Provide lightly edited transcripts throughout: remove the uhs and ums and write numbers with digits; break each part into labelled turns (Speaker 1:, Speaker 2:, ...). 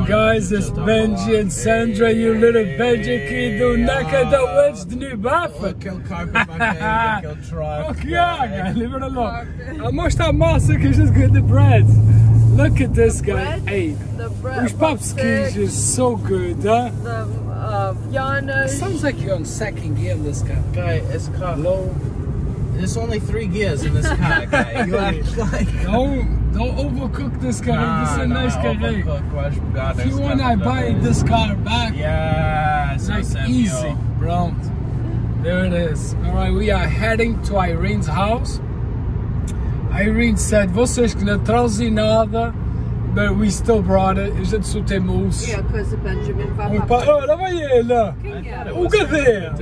Speaker 1: guys, it's Benji and Sandra, you little Benji kid do naked the wedge the new bathroom.
Speaker 2: Aquele carpet back there, aquele truck.
Speaker 1: Fuck yeah, guy, leave it alone. I must have massa because it's good the bread. Look at this guy. Hey, os papskis is so good, huh?
Speaker 3: Yana.
Speaker 1: Sounds like you're on second gear in this car.
Speaker 2: Guy, it's car.
Speaker 1: Low.
Speaker 2: There's only 3 gears in this car, guy. You act like...
Speaker 1: Don't overcook this car. This is a nice car.
Speaker 2: Overcook,
Speaker 1: If you want, I buy this car back.
Speaker 2: Yeah,
Speaker 1: it's like easy, bro. There it is. All right, we are heading to Irene's house. Irene said, vocês que não trazem nada, but we still brought it. A gente só tem mousse.
Speaker 3: Yeah, because Benjamin vai
Speaker 1: Oh, lá vai ele. O cadê?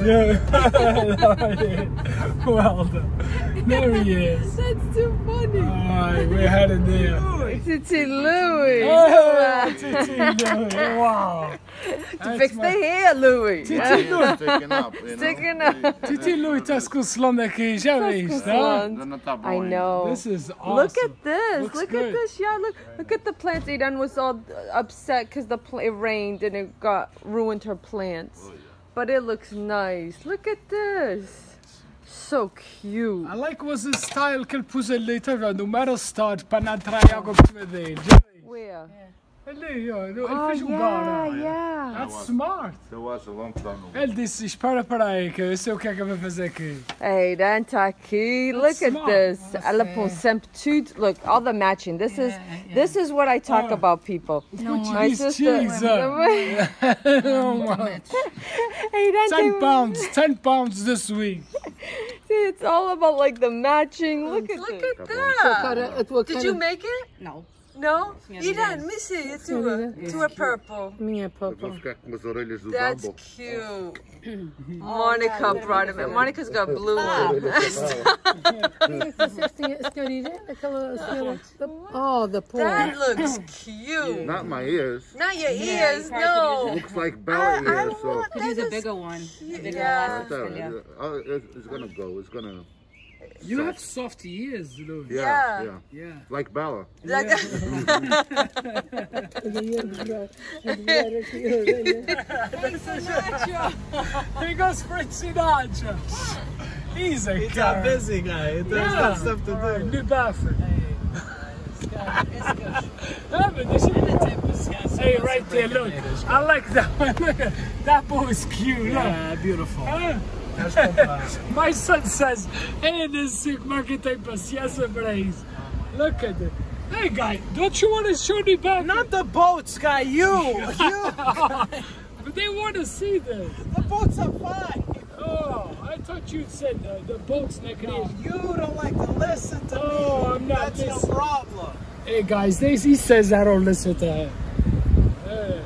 Speaker 1: Well done. There he is.
Speaker 3: That's too funny.
Speaker 1: All right, we're heading there.
Speaker 3: Titi Louie.
Speaker 1: Oh, Titi Louie. Wow.
Speaker 3: To fix the hair, Louie.
Speaker 1: Titi Louie.
Speaker 4: Sticking up.
Speaker 3: Sticking up.
Speaker 1: Titi Louie está com o salão daqui, já viste, tá?
Speaker 3: I know.
Speaker 1: This is awesome.
Speaker 3: Look at this.
Speaker 1: Looks
Speaker 3: Look
Speaker 1: good.
Speaker 3: at this. Yeah, look at the plants. Aidan was all upset because it rained and it ruined her plants. But it looks nice. Look at this. So cute.
Speaker 1: I like was the style que ele pôs ali, tá vendo? O metal start para não atrair água por cima dele. Já viste?
Speaker 3: Where?
Speaker 1: Ali, ó. Ele
Speaker 3: Oh,
Speaker 1: fez um
Speaker 3: yeah,
Speaker 1: gar.
Speaker 3: yeah.
Speaker 1: That's smart.
Speaker 4: There was a long time ago.
Speaker 1: Ele disse, espera para aí, que eu sei o que é que eu vou fazer aqui.
Speaker 3: Aidan tá aqui. Look at
Speaker 1: smart.
Speaker 3: this. Ela põe sempre tudo. Look, all the matching. This is what I talk about, people. My
Speaker 1: Cheese,
Speaker 3: sister.
Speaker 1: cheese. Oh, my.
Speaker 3: Aidan
Speaker 1: 10 pounds. 10 pounds this week.
Speaker 3: See, it's all about like the matching. Look at that. Did you make it?
Speaker 5: No.
Speaker 3: No? Aidan, let me see it to a purple.
Speaker 5: Minha
Speaker 4: Vou
Speaker 5: papa.
Speaker 4: ficar com as orelhas do
Speaker 3: That's
Speaker 4: Dumbo.
Speaker 3: cute. Monica brought him in. Monica's got blue ones.
Speaker 5: Oh, the poor.
Speaker 3: That looks cute.
Speaker 4: Not my ears.
Speaker 3: Not your ears, no.
Speaker 4: Looks like belly ears. So
Speaker 3: want
Speaker 5: Could use a bigger one. A bigger
Speaker 3: Yeah.
Speaker 5: elastic, yeah.
Speaker 4: it's gonna go. It's gonna.
Speaker 1: You have soft ears, Louis.
Speaker 4: Yeah.
Speaker 1: Yeah.
Speaker 4: Like Bella.
Speaker 3: Like,
Speaker 1: Here goes Frank Sinatra. He's a
Speaker 2: He's
Speaker 1: car.
Speaker 2: a busy guy. He does got stuff to do.
Speaker 1: New bathroom. Hey, right there, look. I like that one. Look at that boy is cute. Look.
Speaker 2: Yeah, beautiful.
Speaker 1: Huh?
Speaker 2: That's complex.
Speaker 1: My son says, hey, this supermarket tem paciência para isso. Look at it. Hey, guy, don't you want to show me back?
Speaker 2: Not the boats, guy. You.
Speaker 1: But they want to see this.
Speaker 2: The boats are fine.
Speaker 1: Oh, I thought you said the boat's not
Speaker 2: No, you don't like to listen to me.
Speaker 1: I'm not
Speaker 2: That's your problem.
Speaker 1: Hey, guys, he says I don't listen to him. Yes.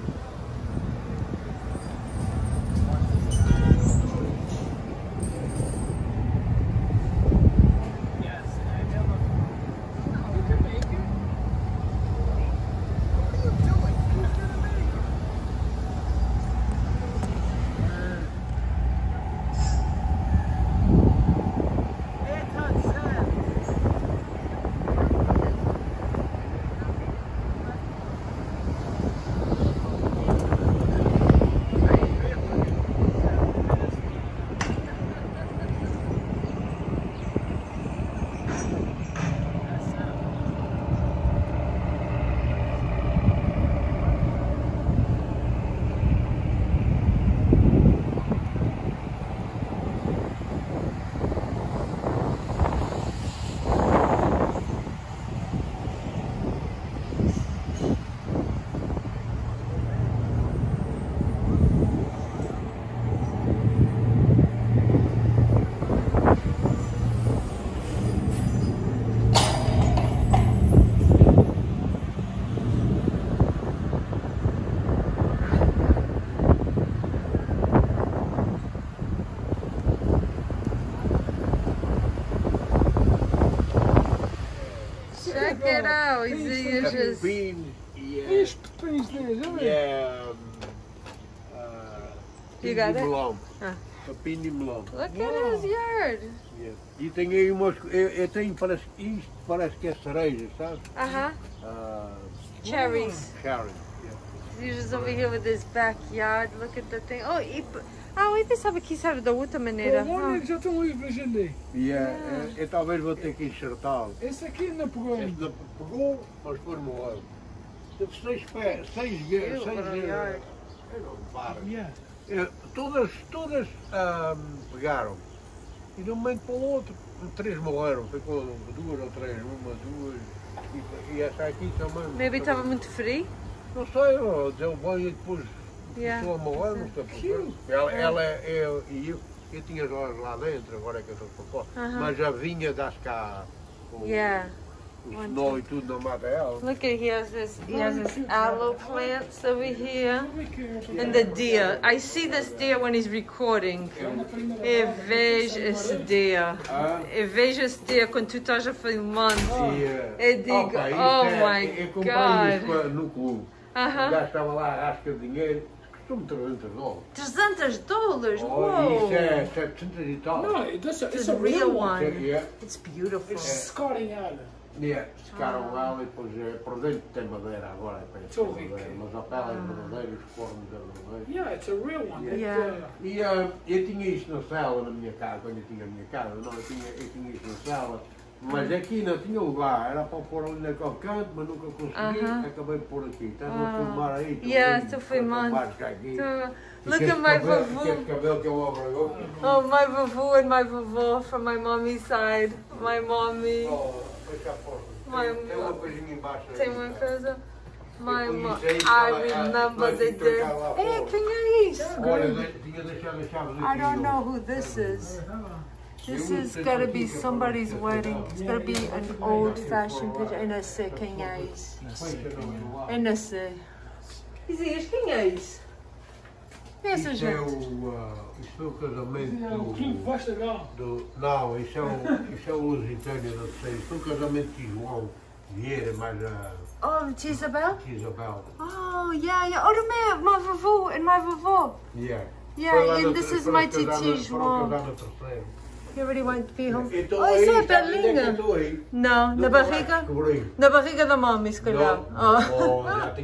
Speaker 3: Check it out. He's just.
Speaker 4: Bean.
Speaker 1: Fish things there, isn't it?
Speaker 4: Yeah.
Speaker 3: You got it?
Speaker 4: A pindimlão.
Speaker 3: Look at his yard.
Speaker 4: E tem aí umas. Eu tenho isto parece que é cereja, sabe?
Speaker 3: Cherries.
Speaker 4: Cherry.
Speaker 3: just over here with his backyard. Look at the thing. Oh, ele sabe aqui, sabe, da outra maneira.
Speaker 1: Olha, já estão aí, veja ali.
Speaker 4: E eu talvez vou ter que enxertá-lo.
Speaker 1: Esse aqui ainda pegou
Speaker 4: Este
Speaker 1: ainda.
Speaker 4: não pegou, mas depois morreu. Teve 6 pés, 6 vezes. Eu não paro.
Speaker 1: Yeah.
Speaker 4: Todas pegaram. E de um momento para o outro, 3 morreram. Ficou 2 ou 3, 1, 2. E essa aqui também.
Speaker 3: Maybe estava muito frio.
Speaker 4: Não sei, deu banho e depois
Speaker 3: Yeah.
Speaker 4: começou a morrer, não sei porquê. Eu tinha lá dentro, agora é que eu estou para fora. Mas já vinha das cá com o snow e tudo na mata dela.
Speaker 3: Look at he has this aloe plants over here. And the deer. I see this deer when he's recording. Eu vejo esse deer. Eu vejo esse deer quando tu estás a filmar. Eu digo, oh my
Speaker 4: God.
Speaker 3: God.
Speaker 4: No clube. O gajo estava lá a rasca de dinheiro. Custou-me $300.
Speaker 3: $300?
Speaker 4: Oh,
Speaker 3: Whoa.
Speaker 4: isso é 700 e tal.
Speaker 1: No, it's
Speaker 3: It's a real one.
Speaker 4: Yeah.
Speaker 3: It's beautiful.
Speaker 1: It's Scotting Island.
Speaker 4: Secaram ela e depois por dentro tem madeira agora,
Speaker 1: Estou a ver.
Speaker 4: mas a pele é verdadeira, os cornos é verdadeiro.
Speaker 1: Yeah, it's a real one.
Speaker 3: Yeah.
Speaker 4: E eu tinha isto na cela na minha casa, quando eu tinha a minha casa, não, eu tinha isto na cela, mas aqui não tinha lugar, era para pôr ali naquele canto, mas nunca consegui, acabei de pôr aqui. Estás a filmar aí?
Speaker 3: Estou filmando. Look at my
Speaker 4: Esse
Speaker 3: vovô.
Speaker 4: cabelo que eu obrigou.
Speaker 3: Oh, my vovô and my vovô from my mommy's side. My mommy.
Speaker 4: Fecha a porta.
Speaker 3: My
Speaker 4: Tem uma coisinha embaixo.
Speaker 3: Tem uma coisa. My mom.
Speaker 4: Depois isso
Speaker 3: I
Speaker 4: aí,
Speaker 3: remember they did. Hey, quem é isso?
Speaker 4: Olha, tinha deixado as chaves aqui.
Speaker 3: I don't know who this is. This is gotta be somebody's wedding. It's gotta be an old-fashioned picture. Eu não sei quem é isso. Eu não sei. Isaías, quem é isso? Essa
Speaker 4: Isto é
Speaker 3: gente.
Speaker 4: o casamento
Speaker 1: O clube Vasta Gama.
Speaker 4: Não, isso é o Lusitânia, não sei. Isto é o casamento de João Vieira, mais a
Speaker 3: Oh, Isabel?
Speaker 4: Isabel.
Speaker 3: Oh, yeah. Oh, my vovô and my vovô.
Speaker 4: Yeah.
Speaker 3: Yeah, and this is my titi João. You already went to be home. Oh, isso é Berlinga. Não, na barriga? Na barriga da mami, se calhar.
Speaker 4: Oh,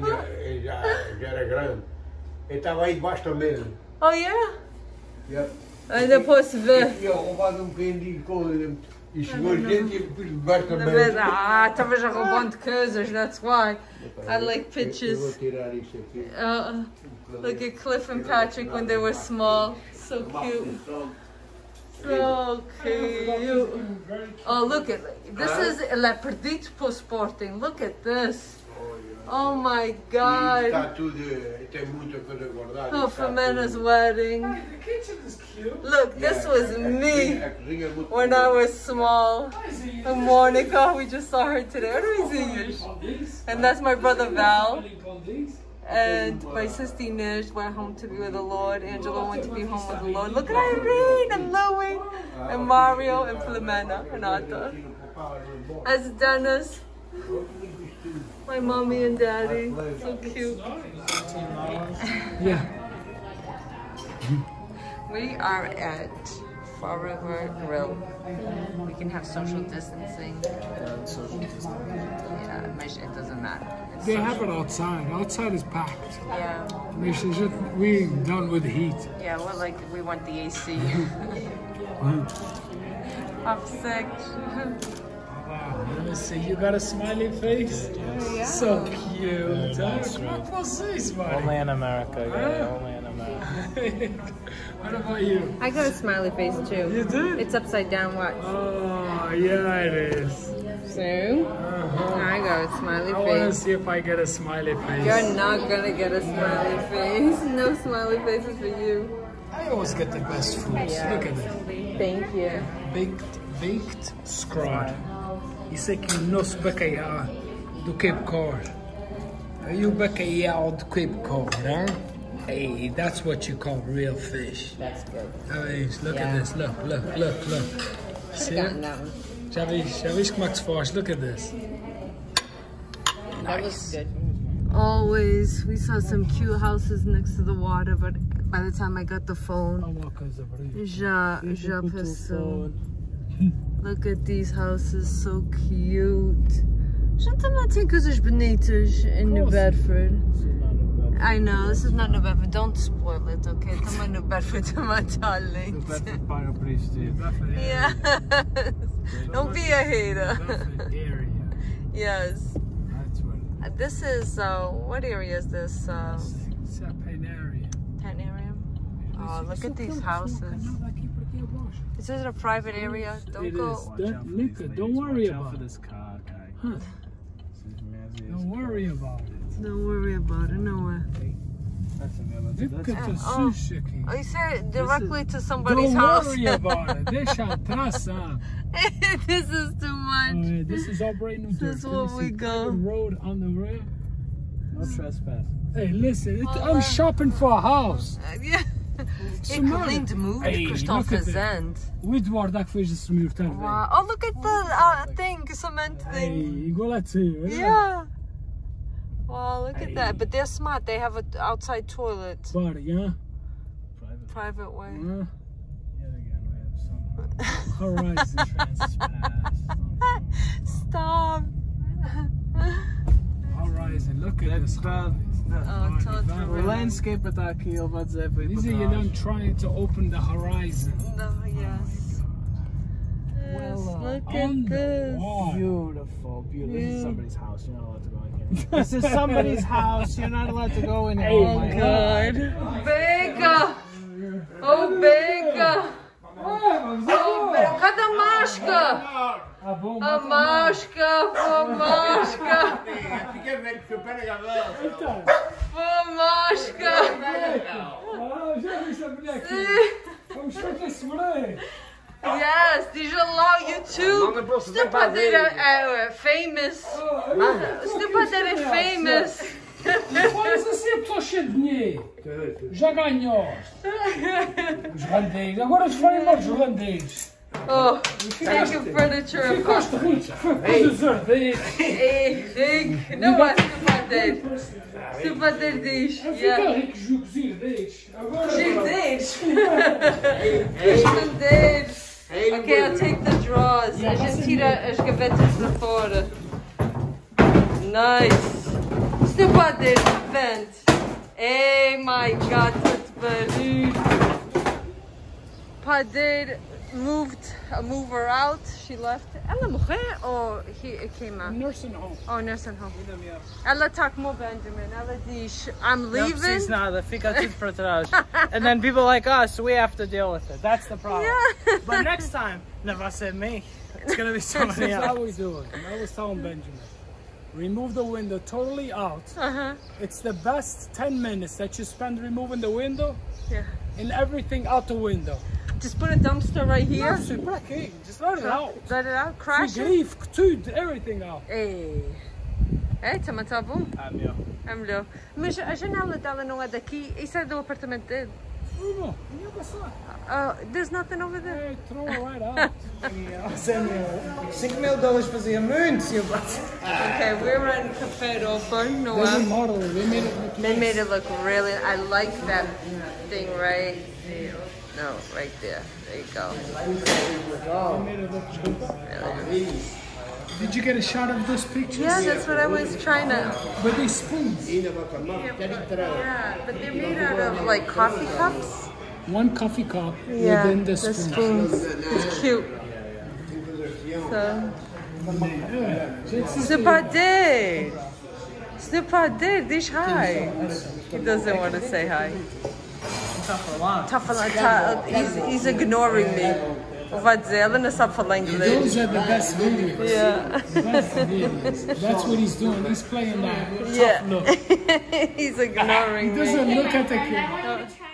Speaker 4: já era grande. Eu estava aí debaixo da mesa.
Speaker 3: Oh, yeah?
Speaker 4: Yeah.
Speaker 3: Ainda posso
Speaker 4: Eu
Speaker 3: ver.
Speaker 4: tinha roubado um bocadinho de coisa e chegou gente e pus debaixo da mesa.
Speaker 3: Estavas a roubando coisas, that's why. I like
Speaker 4: Eu vou
Speaker 3: pictures.
Speaker 4: tirar isto aqui.
Speaker 3: Look at Cliff and Patrick when they were small. So cute. So cute. Oh, look at this is ele é perdido para o Sporting. Look at this. Oh my God.
Speaker 4: Está tudo, tem muita coisa guardada.
Speaker 3: Oh, Fimena's wedding.
Speaker 1: The kitchen is cute.
Speaker 3: Look, this was me
Speaker 4: A cozinha é muito
Speaker 3: when I was small. And Monica, we just saw her today. What are we seeing? And that's my brother Val. And my sister Inês went home to be with the Lord. Angela went to be home with the Lord. Look at Irene and Louie and Mario and Filomena and Arthur. As Dennis, my mommy and daddy. So cute.
Speaker 1: Yeah.
Speaker 3: We are at Forever Grill. We can have social distancing. Yeah, it doesn't matter. It's
Speaker 1: They
Speaker 3: social.
Speaker 1: have it outside. Outside is packed.
Speaker 3: Yeah,
Speaker 1: We done with the heat.
Speaker 3: yeah. We want the AC. I'm sick.
Speaker 1: Let me see. You got a smiley face?
Speaker 3: Yeah.
Speaker 1: So cute. What was this,
Speaker 2: Only in America, guy. Only in America.
Speaker 1: What about you?
Speaker 3: I got a smiley face too.
Speaker 1: You did?
Speaker 3: It's upside down. Watch.
Speaker 1: Oh, yeah, it is.
Speaker 3: So
Speaker 1: Uh-huh.
Speaker 3: I got a smiley
Speaker 1: I want to
Speaker 3: face.
Speaker 1: see if I get a smiley face.
Speaker 3: You're not gonna get a smiley face. No smiley faces for you.
Speaker 1: I always get the best foods. Look at this.
Speaker 3: Thank you.
Speaker 1: Baked scrod. Isso aqui é o nosso bacalhau do Cape Cod. E o bacalhau do Cape Cod, huh? Hey, that's what you call real fish.
Speaker 3: That's good.
Speaker 1: Look at this. Look. See
Speaker 3: Gotten
Speaker 1: it?
Speaker 3: that one.
Speaker 1: Já viste como é que se faz? Look at this.
Speaker 3: That was good. Always, we saw some cute houses next to the water, but by the time I got the phone, já passou. Look at these houses, so cute. A gente também tem coisas bonitas em New Bedford. I know, this is not New Bedford. Don't spoil it, okay? Também New Bedford também está lindo.
Speaker 1: Bedford paga por isto. Bedford area.
Speaker 3: Yes. Don't be a hater.
Speaker 1: Bedford area.
Speaker 3: Yes.
Speaker 1: That's what
Speaker 3: This is, what area is this?
Speaker 1: it's a pain area.
Speaker 3: Tent area? Oh, look at these houses. Is this a private area? Don't
Speaker 1: It
Speaker 3: go.
Speaker 1: is. Don't worry about it.
Speaker 2: this car, guy.
Speaker 1: Huh. Don't worry about it.
Speaker 3: Don't worry about it, no way.
Speaker 1: Look at the
Speaker 3: Oh.
Speaker 1: sushi.
Speaker 3: Oh, you said directly to somebody's
Speaker 1: Don't
Speaker 3: house.
Speaker 1: worry about it. Deixa atrás, ah.
Speaker 3: This is too
Speaker 1: Oh,
Speaker 3: much.
Speaker 1: yeah, this is operating New
Speaker 3: This is
Speaker 1: Jersey.
Speaker 3: where
Speaker 1: Can
Speaker 3: we
Speaker 1: you see
Speaker 3: go.
Speaker 1: private road on the rear.
Speaker 2: No trespass.
Speaker 1: Hey, listen,
Speaker 3: Olá.
Speaker 1: I'm shopping for a house.
Speaker 3: Yeah. Ik
Speaker 1: Smart.
Speaker 3: alleen de mood
Speaker 1: Hey,
Speaker 3: Christophe
Speaker 1: look at
Speaker 3: Zend.
Speaker 1: O Eduardo que fez esse meu também.
Speaker 3: Wow. Oh, look at the thing, cement
Speaker 1: Hey,
Speaker 3: thing.
Speaker 1: igual a ti, né?
Speaker 3: Yeah. Wow, look at that. But they're smart. They have an outside toilet.
Speaker 1: Bora, yeah?
Speaker 2: Private.
Speaker 3: Private way.
Speaker 1: Yeah.
Speaker 2: Yet again, we have some
Speaker 1: Horizon.
Speaker 2: trespass.
Speaker 3: Stop.
Speaker 1: Horizon, look at this.
Speaker 3: Oh, totally.
Speaker 2: O landscape está aqui, ele vai dizer para ir
Speaker 1: These are
Speaker 2: para
Speaker 1: you done
Speaker 2: trás.
Speaker 1: trying to open the horizon.
Speaker 3: No, yes. Yes, look
Speaker 1: On
Speaker 3: at
Speaker 1: the
Speaker 3: this.
Speaker 1: wall.
Speaker 2: Beautiful, beautiful. This is somebody's house. You're not allowed to go in here. This is somebody's house. You're not allowed to go in here.
Speaker 1: Oh,
Speaker 2: my
Speaker 3: God. Bega! Oh, Bega! Oh, Bega! Cadê a máscara?
Speaker 1: Ah, bom,
Speaker 3: A máscara! A máscara!
Speaker 4: Fiquei bem que pega a mão.
Speaker 1: então.
Speaker 3: A máscara!
Speaker 1: Ah, já vi essa mulher aqui. Vamos ver esse moleque.
Speaker 3: Yes, diz lá o YouTube. Stupadeira é famous. Stupadeira é famous.
Speaker 1: Mas assim a pessoa cheia de dinheiro. Já ganhou. Os holandeses. Agora eles falam mal dos holandeses.
Speaker 3: Oh, taking furniture apart.
Speaker 1: Ficaste rico. Os holandeses.
Speaker 3: Rick, não é Stupadeira. Stupadeira diz.
Speaker 1: Fica
Speaker 3: Yeah.
Speaker 1: rico, jogos irdeis. Agora.
Speaker 3: Irdeis. Irdeis. Ok, I'll take the drawers. A gente tira as gavetas para fora. Nice. Stupadeira vent. Hey, my God, tudo barulho. Padeira move her out. She left. Ela morreu ou he came out?
Speaker 1: Nursing home.
Speaker 3: Oh, nursing home. Ela tá como o Benjamin. Ela diz, I'm
Speaker 2: Não
Speaker 3: leaving.
Speaker 2: precisa nada, fica tudo para trás. And then people like us, we have to deal with it. That's the problem.
Speaker 3: Yeah.
Speaker 2: But next time, never vai ser me. It's gonna be somebody
Speaker 1: This is how
Speaker 2: else.
Speaker 1: we do it. I was telling Benjamin. Remove the window totally out. It's the best 10 minutes that you spend removing the window
Speaker 3: Yeah.
Speaker 1: and everything out the window.
Speaker 3: Just put a dumpster right here.
Speaker 1: Nossa, para quê? Just let it out.
Speaker 3: Let it out. Crash it.
Speaker 1: Grifo, tudo, everything out.
Speaker 3: Ei. É, também tá bom.
Speaker 2: Ah, meu.
Speaker 3: É melhor. Mas a janela dela não é daqui. Isso é do apartamento dele.
Speaker 1: Bruno, não passar.
Speaker 3: There's nothing over there.
Speaker 1: Hey, throw it right out.
Speaker 2: $5,000 fazia muito, seu
Speaker 3: Okay, we're in Café Europa. No,
Speaker 1: There's a model. They made it look
Speaker 3: they made it look really. I like that thing right there. No, right there. There you go.
Speaker 1: They made it look good. Did you get a shot of those pictures?
Speaker 3: Yeah, that's what I was trying to.
Speaker 1: But they spoons.
Speaker 3: Yeah, but they're made out of like coffee cups.
Speaker 1: One coffee cup
Speaker 3: Yeah,
Speaker 1: within the
Speaker 3: the
Speaker 1: spoon.
Speaker 3: spoons. It's cute. So. Stupadir, diz hi. He doesn't want to say hi. He's ignoring me. Vai dizer, ela não sabe falar inglês.
Speaker 1: Those are the best videos.
Speaker 3: Yeah.
Speaker 1: The best videos. That's what he's doing. He's playing that tough
Speaker 3: Yeah.
Speaker 1: look.
Speaker 3: He's ignoring
Speaker 1: He
Speaker 3: me.
Speaker 1: doesn't look at the camera.